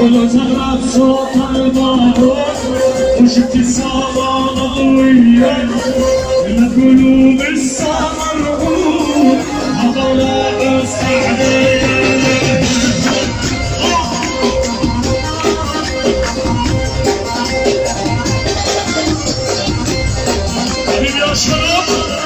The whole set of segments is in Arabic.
وزغرت صوت البابور وشفت السما ضوية القلوب السما مرعوب هضلاء السعدية يا شباب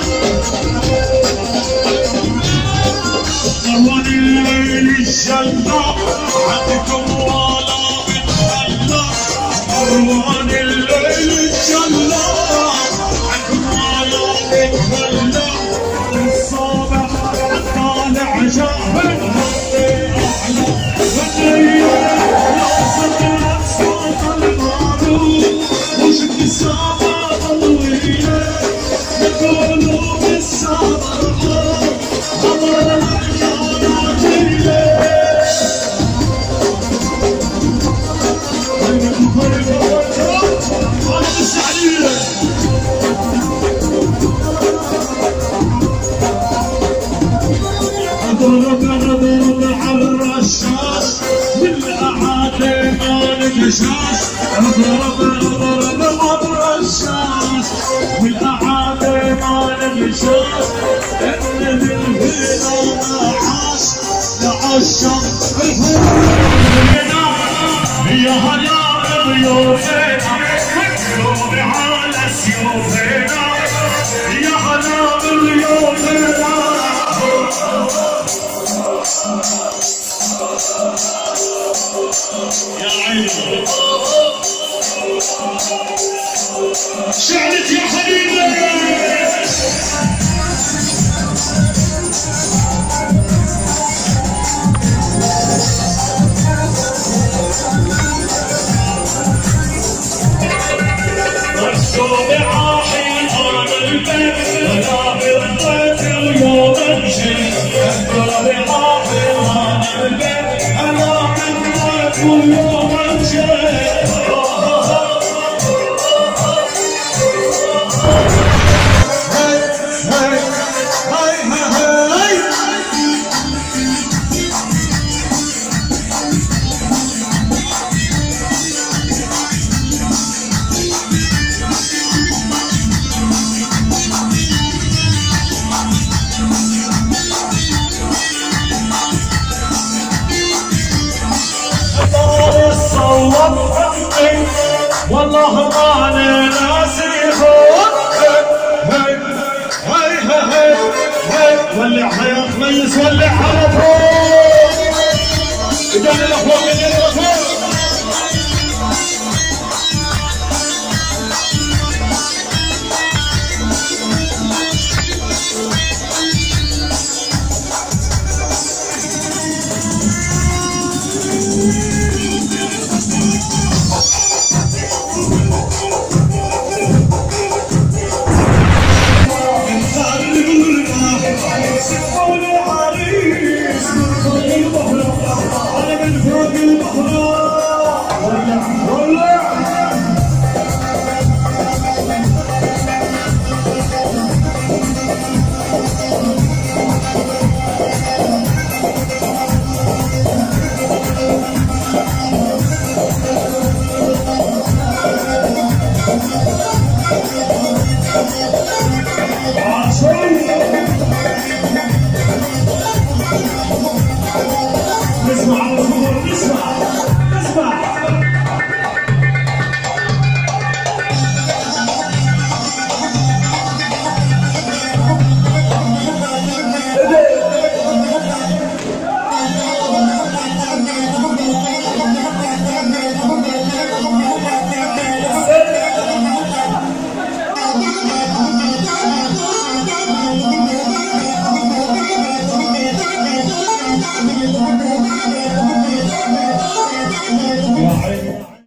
مروان الليل الجنة عندكم ولا بتخلى مروان الليل الجنة عندكم ولا بتخلى الصبح طالع جاهل أعلى والليل يا صدرت صوت المعروف وشفت السما ضوية القلوب السما ضرب على الرشاش والأعادي ما نقشاش ضرب على الرشاش والأعادي ما نقشاش إن بالهنا ما عاش لعشق الفرينا يا هلا بضيوفنا والقلوب على سيوفنا يا هلا بضيوفنا يا عيني شعلت يا حبيبي مرسوم عاحي انا البيت ولا برضيت اليوم امشي مرسوم عاحي انا البيت انا برضيت اليوم امشي والله ما انا ناسيهم هي ولع يا خميس ولع على طول